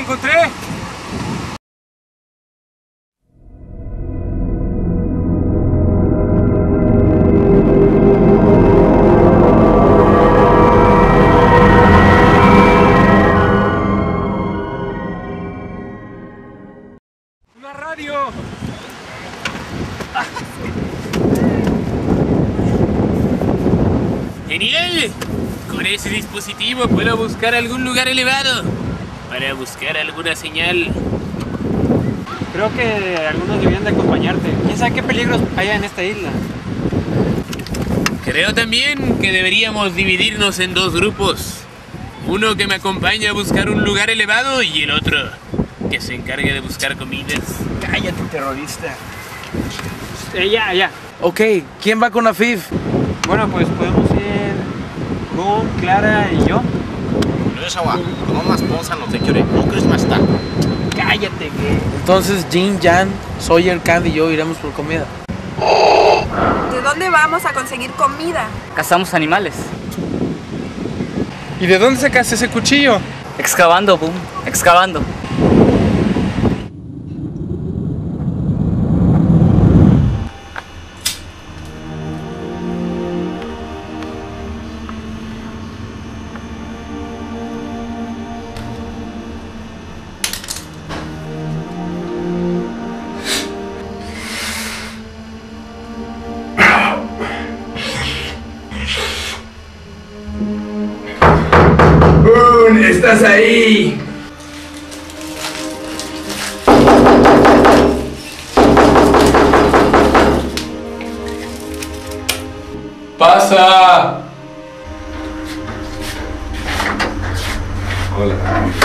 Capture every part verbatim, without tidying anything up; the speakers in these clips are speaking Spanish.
encontré! ¡Una radio! ¡Genial! Con ese dispositivo puedo buscar algún lugar elevado para buscar alguna señal. Creo que algunos deberían de acompañarte. ¿Quién sabe qué peligros hay en esta isla? Creo también que deberíamos dividirnos en dos grupos. Uno que me acompañe a buscar un lugar elevado y el otro que se encargue de buscar comidas. Cállate, terrorista. Eh, ya, ya. Ok, ¿quién va con Afif? Bueno, pues podemos ir Gon, Clara y yo. Cállate, que. Entonces, Jin, Jan, Sawyer, Candy y yo iremos por comida. ¿De dónde vamos a conseguir comida? Cazamos animales. ¿Y de dónde sacaste ese cuchillo? Excavando, boom. Excavando. ¡Estás ahí! ¡Pasa! Hola.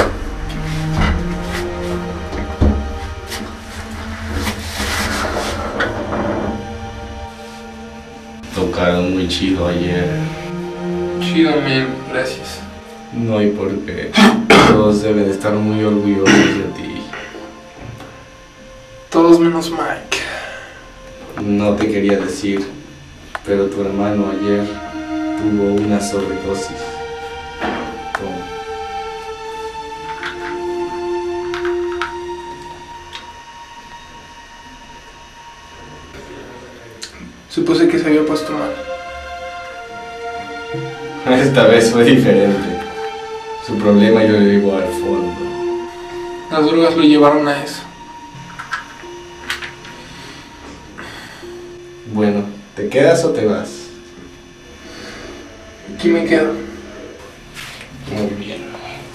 Tocaron muy chido ayer. Chido, man. Gracias. No hay por qué. Todos deben estar muy orgullosos de ti. Todos menos Mike. No te quería decir, pero tu hermano ayer tuvo una sobredosis. Toma. Supuse que se había puesto mal. Esta vez fue diferente. Su problema yo lo llevo al fondo. Las drogas lo llevaron a eso. Bueno, ¿te quedas o te vas? Aquí me quedo. Muy bien.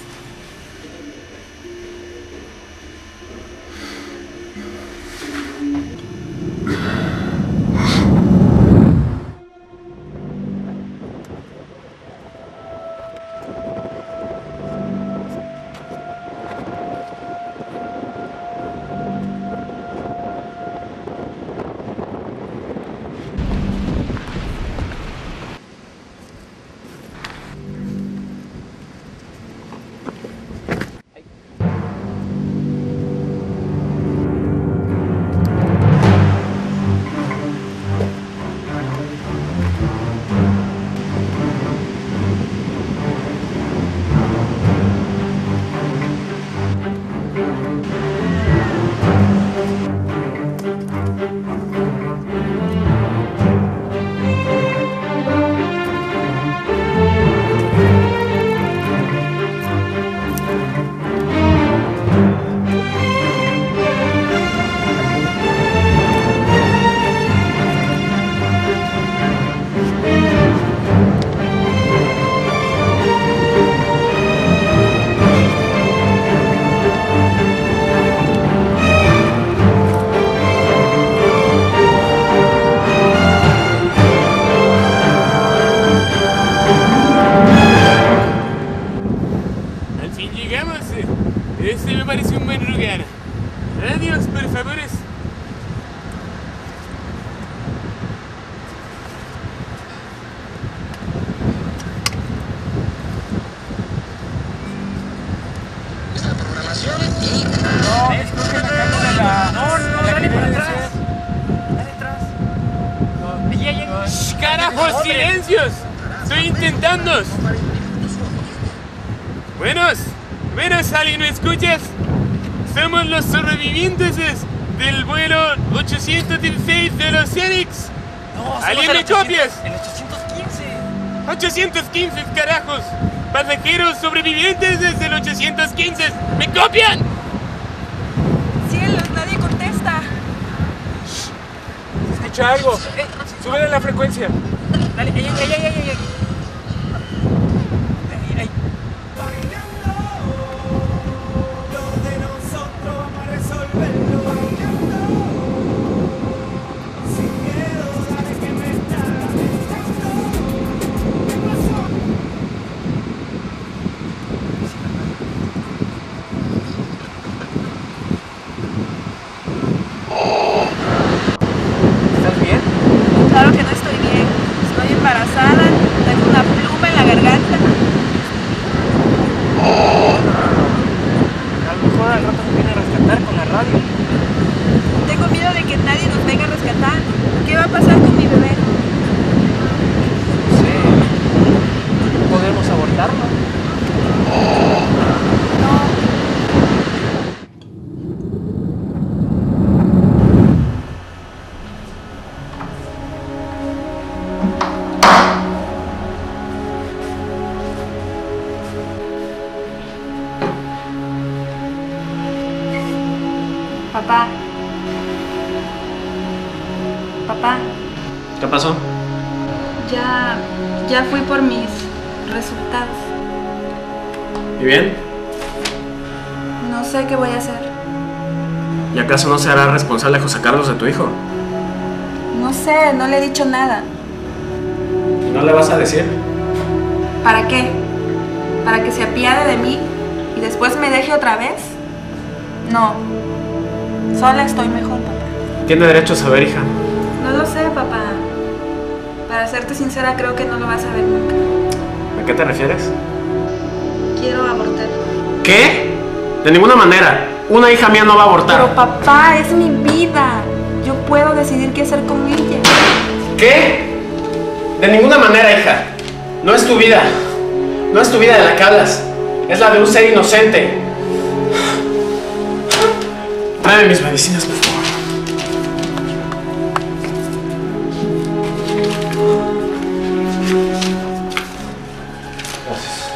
Este me parece un buen lugar. Adiós, por favor. Esta programación y... No, es creo que la calle de la... No, no, la dale que para debe atrás. ser. Dale atrás. No, ya, ya. ¡Shh, carajos, silencios! ¡Estoy intentando! Buenos, Bueno, Sally, ¿no escuchas? Somos los sobrevivientes del vuelo ochocientos dieciséis de los Oceanics. No, ¿Alguien me copias? El ochocientos quince. ochocientos quince, carajos. Pasajeros sobrevivientes desde el ochocientos quince. ¿Me copian? Cielos, nadie contesta. ¿Se escucha algo? Súbele la frecuencia. Dale, ay, ay, ay, ay, ay, ay. Ay, ay. ¿Estás bien? Claro que no estoy bien. Estoy embarazada, tengo una pluma en la garganta. A lo mejor al rato nos viene a rescatar con la radio. Tengo miedo de que nadie nos venga a rescatar. ¿Qué va a pasar con mi bebé? No sé. ¿Podemos abortarlo? No. Papá. Papá, ¿Qué pasó? ya, ya fui por mis resultados. ¿Y bien? No sé qué voy a hacer. ¿Y acaso no se hará responsable José Carlos de tu hijo? No sé, no le he dicho nada. ¿Y no le vas a decir? ¿Para qué? ¿Para que se apiade de mí y después me deje otra vez? No. Sola estoy mejor, papá. Tiene derecho a saber, hija. No lo sé, papá. Para serte sincera, creo que no lo vas a ver nunca. ¿A qué te refieres? Quiero abortar. ¿Qué? De ninguna manera. Una hija mía no va a abortar. Pero papá, es mi vida. Yo puedo decidir qué hacer con ella. ¿Qué? De ninguna manera, hija. No es tu vida. No es tu vida de la que hablas. Es la de un ser inocente. Tráeme mis medicinas, por favor. Gracias.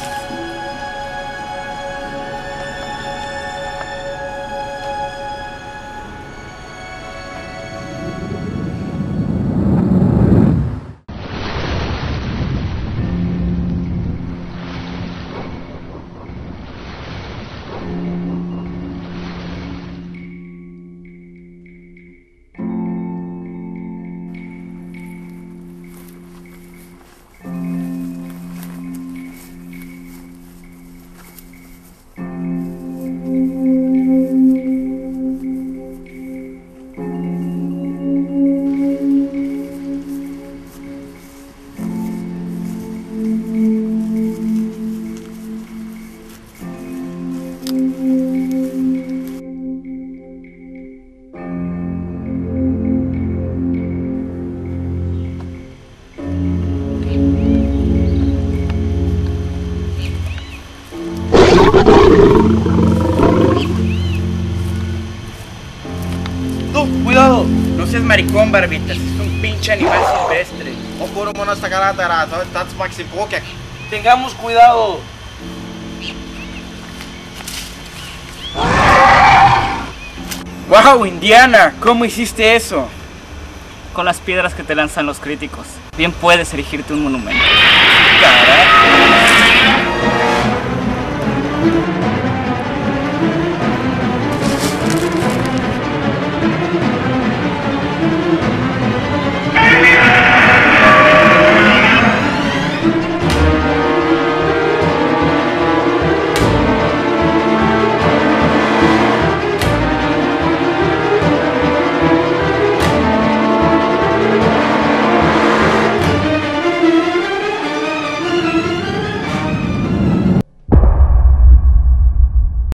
Tú, cuidado, no seas maricón, barbitas, es un pinche animal silvestre. Tengamos cuidado. Wow, Indiana, ¿cómo hiciste eso? Con las piedras que te lanzan los críticos, bien puedes erigirte un monumento.